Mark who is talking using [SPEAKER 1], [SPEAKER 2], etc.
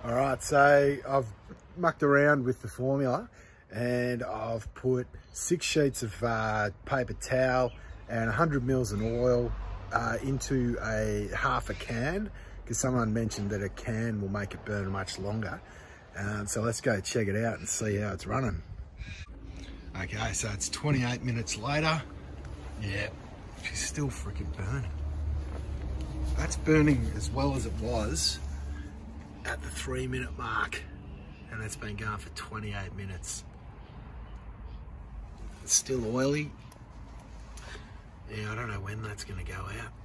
[SPEAKER 1] All right, so I've mucked around with the formula and I've put 6 sheets of paper towel and 100 mils of oil into half a can, because someone mentioned that a can will make it burn much longer. So let's go check it out and see how it's running. Okay, so it's 28 minutes later. Yeah, she's still freaking burning. That's burning as well as it was at the 3-minute mark, and it's been going for 28 minutes. It's still oily. Yeah, I don't know when that's going to go out.